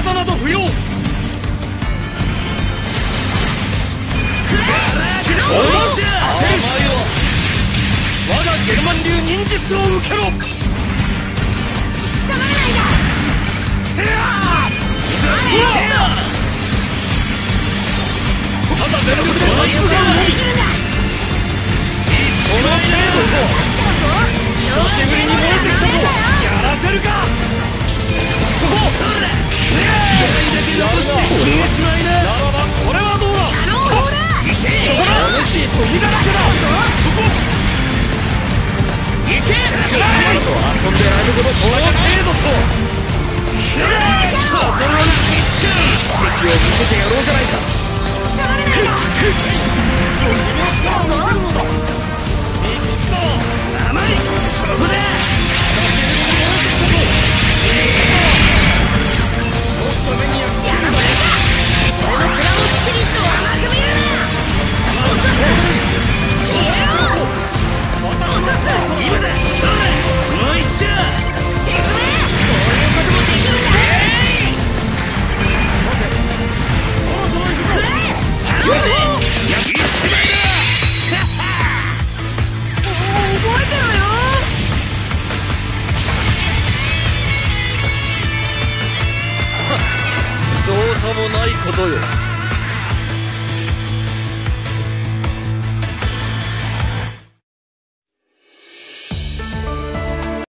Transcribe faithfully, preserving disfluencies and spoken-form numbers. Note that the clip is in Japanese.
技など不要。おしゃ我がゲルマン流忍術を受けろ。 貴様らないだ。 ただ全力で対応するんだ。この程度と久しぶりに燃えてきたぞ。やらせるか。そうやるな。これはならばこれはどうだ。そこだ。お主時だらけだ。そこ行け。遊んでられるほどこの程度と。奇跡を見せてやろうじゃないか。どうさもないことよ。